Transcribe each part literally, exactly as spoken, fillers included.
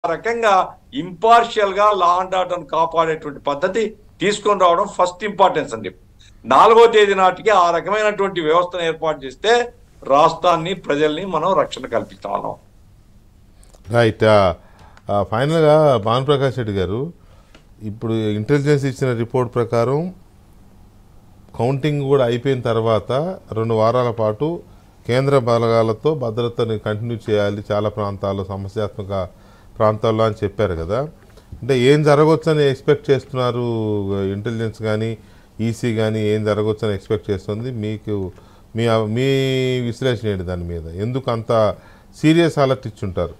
రకంగా ఇంపార్షియల్ గా law and order కాపాడేటువంటి పద్ధతి తీసుకొని రావడం ఫస్ట్ ఇంపార్టెన్స్ అండి. నాలుగో తేదీ నాటికి ఆ రకమైనటువంటి వ్యవస్థను ఏర్పాటు చేస్తే రాష్ట్రాన్ని ప్రజల్ని మనం రక్షణ కల్పిస్తాం. రైట్. ఫైనల్గా భానుప్రకాష్ రెడ్డి గారు, ఇప్పుడు ఇంటెలిజెన్స్ ఇచ్చిన రిపోర్ట్ ప్రకారం కౌంటింగ్ కూడా అయిపోయిన తర్వాత రెండు వారాల పాటు కేంద్ర బలగాలతో భద్రతని కంటిన్యూ చేయాలి చాలా ప్రాంతాల్లో, సమస్యాత్మక ప్రాంతాల్లో అని చెప్పారు కదా. అంటే ఏం జరగవచ్చని ఎక్స్పెక్ట్ చేస్తున్నారు ఇంటెలిజెన్స్ కానీ ఈసీ కానీ, ఏం జరగవచ్చని ఎక్స్పెక్ట్ చేస్తుంది? మీకు మీ మీ విశ్లేషణ ఏంటి దాని మీద? ఎందుకు అంత సీరియస్ అలర్ట్ ఇచ్చుంటారు?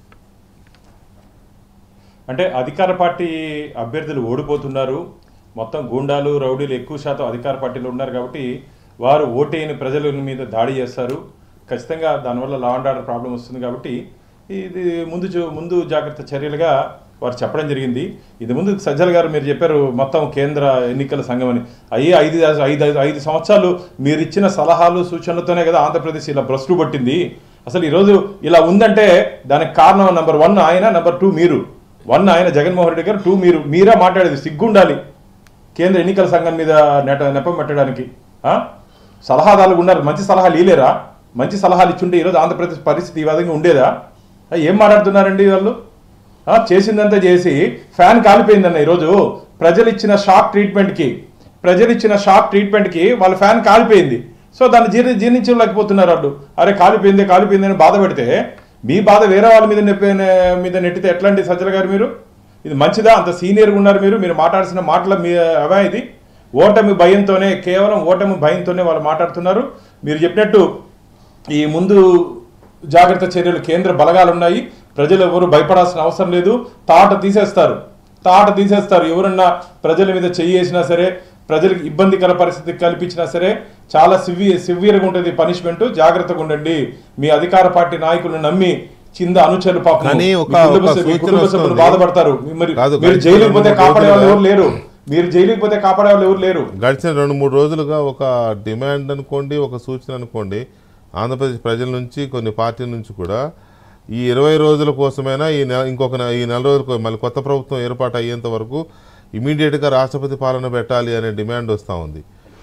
అంటే అధికార పార్టీ అభ్యర్థులు ఓడిపోతున్నారు, మొత్తం గూండాలు రౌడీలు ఎక్కువ శాతం అధికార పార్టీలో ఉన్నారు కాబట్టి వారు ఓటేయని ప్రజల మీద దాడి చేస్తారు. ఖచ్చితంగా దానివల్ల లా అండ్ ఆర్డర్ ప్రాబ్లం వస్తుంది కాబట్టి ఇది ముందు ముందు జాగ్రత్త చర్యలుగా వారు చెప్పడం జరిగింది. ఇది ముందు సజ్జల గారు మీరు చెప్పారు మొత్తం కేంద్ర ఎన్నికల సంఘం అని. అయ్యి ఐదు ఐదు ఐదు సంవత్సరాలు మీరు ఇచ్చిన సలహాలు సూచనలతోనే కదా ఆంధ్రప్రదేశ్ ఇలా భ్రష్టు పట్టింది. అసలు ఈరోజు ఇలా ఉందంటే దానికి కారణం నెంబర్ వన్ ఆయన, నెంబర్ టూ మీరు. వన్ ఆయన జగన్మోహన్ రెడ్డి గారు, టూ మీరు. మీరే మాట్లాడేది సిగ్గుండాలి కేంద్ర ఎన్నికల సంఘం మీద నెట నెపం పెట్టడానికి. సలహాదారులు ఉన్నారు, మంచి సలహాలు ఇలేరా? మంచి సలహాలు ఇచ్చుంటే ఈరోజు ఆంధ్రప్రదేశ్ పరిస్థితి ఈ విధంగా ఉండేదా? ఏం మాట్లాడుతున్నారండి వాళ్ళు? చేసిందంతా చేసి ఫ్యాన్ కాలిపోయిందన్న. ఈరోజు ప్రజలు ఇచ్చిన షాక్ ట్రీట్మెంట్కి ప్రజలు ఇచ్చిన షాక్ ట్రీట్మెంట్కి వాళ్ళ ఫ్యాన్ కాలిపోయింది. సో దాన్ని జీర్ణ జీర్ణించలేకపోతున్నారు వాళ్ళు. అరే కాలిపోయింది కాలిపోయింది అని బాధ పెడితే మీ బాధ వేరే వాళ్ళ మీద నెప్పి మీద నెట్టితే ఎట్లాంటి సజ్జల గారు మీరు? ఇది మంచిదా? అంత సీనియర్గా ఉన్నారు మీరు, మీరు మాట్లాడాల్సిన మాటల మీ అవా ఇది? ఓటమి భయంతోనే, కేవలం ఓటమి భయంతోనే వాళ్ళు మాట్లాడుతున్నారు. మీరు చెప్పినట్టు ఈ ముందు జాగ్రత్త చర్యలు కేంద్ర బలగాలు ఉన్నాయి, ప్రజలు ఎవరు భయపడాల్సిన అవసరం లేదు. తాట తీసేస్తారు తాట తీసేస్తారు ఎవరన్నా ప్రజల మీద చెయ్యి వేసినా సరే, ప్రజలకు ఇబ్బందికర పరిస్థితి కల్పించినా సరే చాలా సివి సివియర్గా ఉంటుంది పనిష్మెంట్. జాగ్రత్తగా ఉండండి. మీ అధికార పార్టీ నాయకులను నమ్మి కింద అనుచరులు పాపం కుటుంబ సభ్యులు బాధపడతారు. మీరు జైలుకి పోతే కాపాడే వాళ్ళు ఎవరు లేరు. మీరు జైలుకి పోతే కాపాడే వాళ్ళు ఎవరు లేరు. గడిచిన రెండు మూడు రోజులుగా ఒక డిమాండ్ అనుకోండి, ఒక సూచన అనుకోండి, ఆంధ్రప్రదేశ్ ప్రజల నుంచి, కొన్ని పార్టీల నుంచి కూడా ఈ ఇరవై రోజుల కోసమైనా ఈ నెల ఇంకొక ఈ నెల రోజులకు మళ్ళీ కొత్త ప్రభుత్వం ఏర్పాటు అయ్యేంత వరకు ఇమీడియట్గా రాష్ట్రపతి పాలన పెట్టాలి అనే డిమాండ్ వస్తూ ఉంది.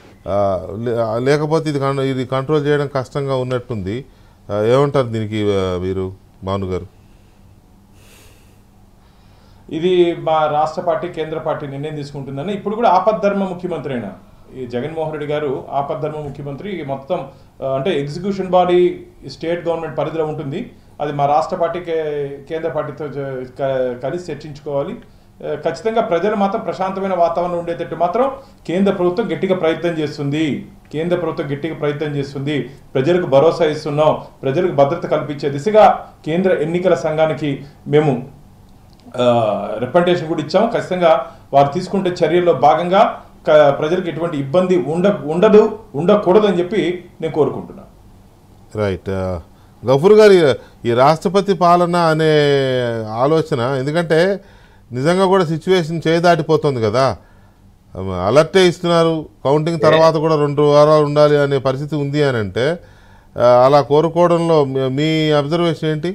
లేకపోతే ఇది ఇది కంట్రోల్ చేయడం కష్టంగా ఉన్నట్టుంది. ఏమంటారు దీనికి మీరు భాను గారు? ఇది మా రాష్ట్ర పార్టీ కేంద్ర పార్టీ నిర్ణయం తీసుకుంటుందని. ఇప్పుడు కూడా ఆపద్ధర్మ ముఖ్యమంత్రి అయినా ఈ జగన్మోహన్ రెడ్డి గారు ఆపద్ధర్మ ముఖ్యమంత్రి. మొత్తం అంటే ఎగ్జిక్యూషన్ బాడీ స్టేట్ గవర్నమెంట్ పరిధిలో ఉంటుంది. అది మా రాష్ట్ర పార్టీ కేంద్ర పార్టీతో కలిసి చర్చించుకోవాలి. ఖచ్చితంగా ప్రజలు మాత్రం ప్రశాంతమైన వాతావరణం ఉండేటట్టు మాత్రం కేంద్ర ప్రభుత్వం గట్టిగా ప్రయత్నం చేస్తుంది. కేంద్ర ప్రభుత్వం గట్టిగా ప్రయత్నం చేస్తుంది. ప్రజలకు భరోసా ఇస్తున్నాం. ప్రజలకు భద్రత కల్పించే దిశగా కేంద్ర ఎన్నికల సంఘానికి మేము రిప్రజెంటేషన్ కూడా ఇచ్చాము. ఖచ్చితంగా వారు తీసుకుంటే చర్యల్లో భాగంగా ప్రజలకు ఎటువంటి ఇబ్బంది ఉండ ఉండదు ఉండకూడదు అని చెప్పి నేను కోరుకుంటున్నాను. రైట్. గఫూర్ గారు, ఈ రాష్ట్రపతి పాలన అనే ఆలోచన, ఎందుకంటే నిజంగా కూడా సిచ్యువేషన్ చేయదాటిపోతుంది కదా, అలర్టే ఇస్తున్నారు. కౌంటింగ్ తర్వాత కూడా రెండు వారాలు ఉండాలి అనే పరిస్థితి ఉంది అని అంటే, అలా కోరుకోవడంలో మీ అబ్జర్వేషన్ ఏంటి?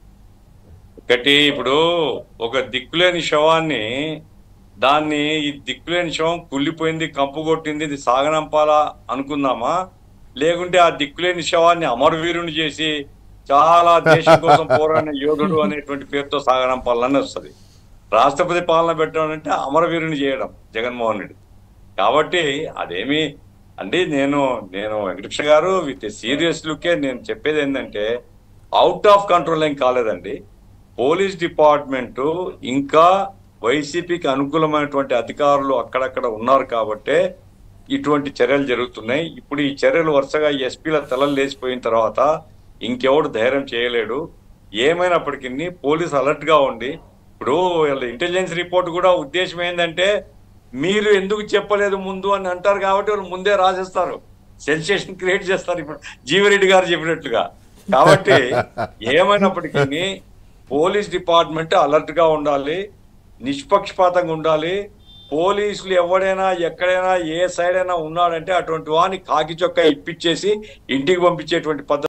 ఒకటి, ఇప్పుడు ఒక దిక్కులేని శవాన్ని దాన్ని ఈ దిక్కులేని శవం కుళ్ళిపోయింది, కంపు కొట్టింది, ఇది సాగనంపాలా అనుకుందామా? లేకుంటే ఆ దిక్కులేని శవాన్ని అమరవీరుని చేసి చాలా దేశం కోసం పోరాడిన యోధుడు అనేటువంటి పేరుతో సాగనంపాలని వస్తుంది. రాష్ట్రపతి పాలన పెట్టడం అంటే అమరవీరుని చేయడం జగన్మోహన్ రెడ్డి. కాబట్టి అదేమి అండి, నేను నేను వెంకటేశ్వర గారు విత్ సీరియస్ లుకే నేను చెప్పేది ఏంటంటే, అవుట్ ఆఫ్ కంట్రోల్ ఏం కాలేదండి. పోలీస్ డిపార్ట్మెంటు ఇంకా వైసీపీకి అనుకూలమైనటువంటి అధికారులు అక్కడక్కడ ఉన్నారు కాబట్టే ఇటువంటి చర్యలు జరుగుతున్నాయి. ఇప్పుడు ఈ చర్యలు వరుసగా ఎస్పీల తలలు లేచిపోయిన తర్వాత ఇంకెవడు ధైర్యం చేయలేడు. ఏమైనప్పటికీ పోలీసు అలర్ట్ గా ఉండి, ఇప్పుడు ఇంటెలిజెన్స్ రిపోర్ట్ కూడా ఉద్దేశం ఏంటంటే మీరు ఎందుకు చెప్పలేదు ముందు అని అంటారు కాబట్టి వాళ్ళు ముందే రాసేస్తారు, సెన్సేషన్ క్రియేట్ చేస్తారు. ఇప్పుడు జీవిరెడ్డి గారు చెప్పినట్లుగా. కాబట్టి ఏమైనప్పటికీ పోలీస్ డిపార్ట్మెంట్ అలర్ట్ గా ఉండాలి, నిష్పక్షపాతంగా ఉండాలి. పోలీసులు ఎవడైనా ఎక్కడైనా ఏ సైడ్ అయినా ఉన్నాడంటే అటువంటి వాడిని కాకి చొక్కా ఇప్పించేసి ఇంటికి పంపించేటువంటి పద్ధతి